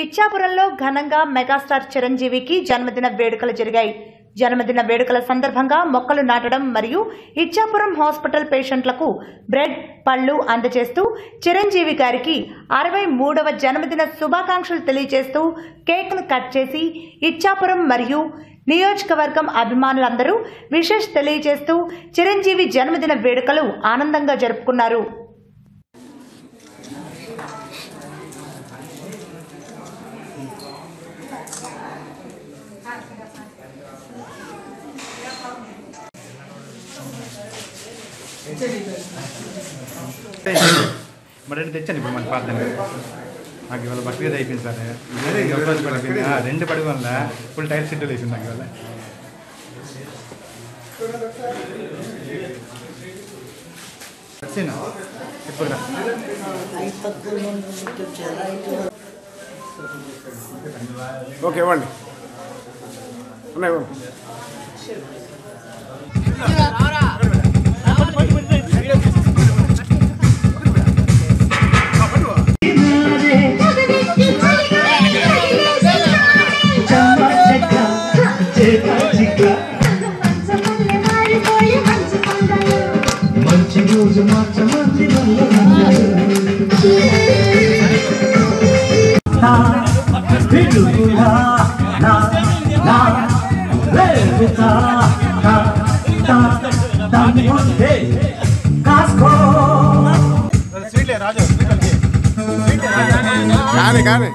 ఇచ్చాపురంలో ఘనంగా మెగాస్టార్ చిరంజీవికి జన్మదిన వేడుకలు జరిగాయి. జన్మదిన వేడుకల సందర్భంగా మొక్కలు నాటడం మరియు ఇచ్చాపురం హాస్పిటల్ పేషెంట్లకు బ్రెడ్, పళ్ళు అందజేస్తూ చిరంజీవి గారికి 63వ జన్మదిన శుభాకాంక్షలు తెలియజేస్తూ కేక్ను కట్ చేసి ఇచ్చాపురం మరియు నియోజకవర్గం అభిమానులందరూ విషెస్ తెలియజేస్తూ చిరంజీవి జన్మదిన వేడుకలు ఆనందంగా జరుపుకున్నారు. మరి తెచ్చాను ఇప్పుడు మన పాత నాకు ఇవాళ బస్సుగా అయిపోయింది సార్. 2 పడి వల్ల ఫుల్ టైర్ షెడ్యూల్ అయిపోయింది నాకు ఇవాళ. ఇప్పుడు ఓకే ఇవ్వండి. కానీ కానీ